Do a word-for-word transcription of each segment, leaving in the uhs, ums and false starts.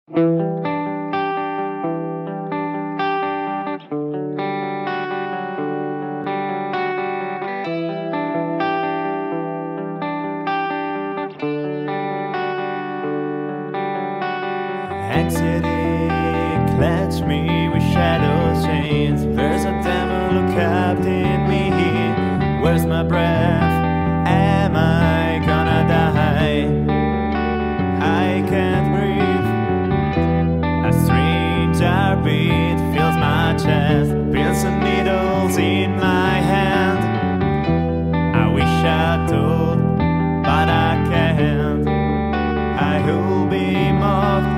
Anxiety clutch me with shadow chains. There's a devil look up in me. Where's my breath? Am I gonna die? I can't breathe. A strange heartbeat fills my chest. Pins and needles in my hand. I wish I told, but I can't. I will be mocked.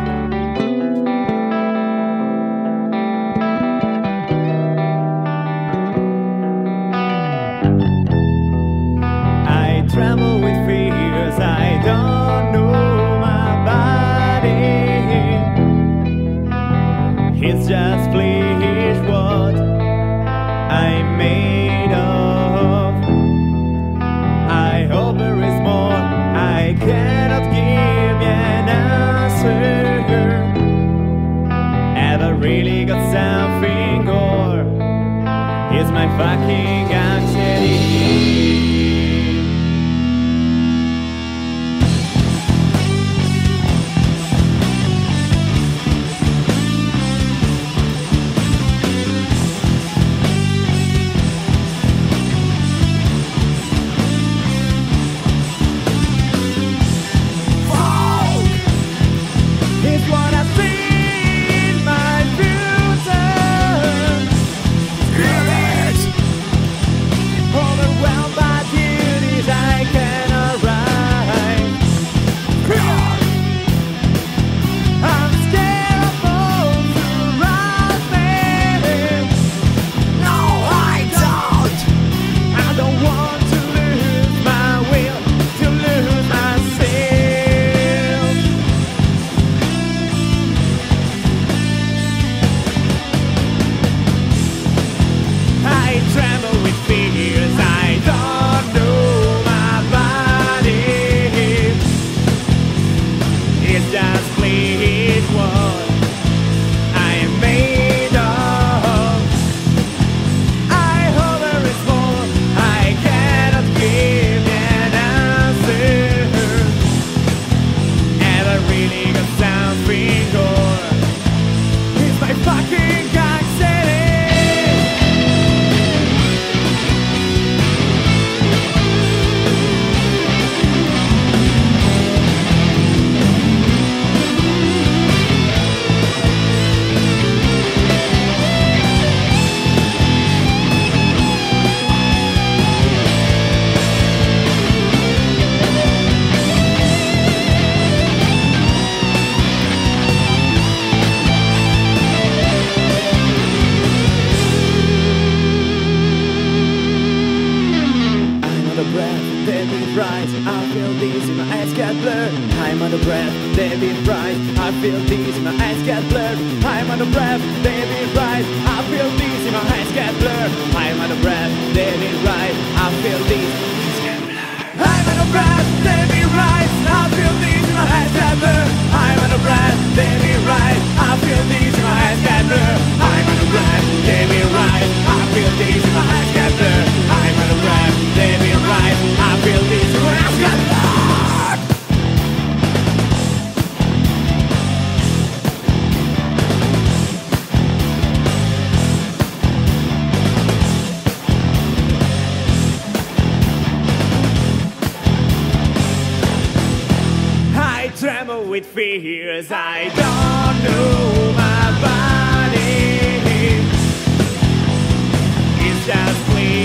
Tremble with fears, I don't know my body. It's just flesh what I'm made of. I hope there is more. I cannot give you an answer. Ever really got something, or is my fucking anxiety? I feel dizzy, my eyes get blurred. I'm out of breath, they beat right. I feel dizzy, my eyes get blurred. I'm out of breath, they beat right. I feel dizzy, my eyes get blurred. I'm out of breath, they beat right. I feel dizzy, my eyes get blurred. I'm out of breath, they beat right. I feel dizzy, my eyes get blurred. I'm out of breath, they beat right. I feel dizzy, my eyes get blurred. I'm out of breath, they beat right. I feel dizzy, my eyes get blurred. I'm out of breath, they beat right. I feel dizzy, my eyes get blurred. Tremble with fears, I don't know my body. It's just clear.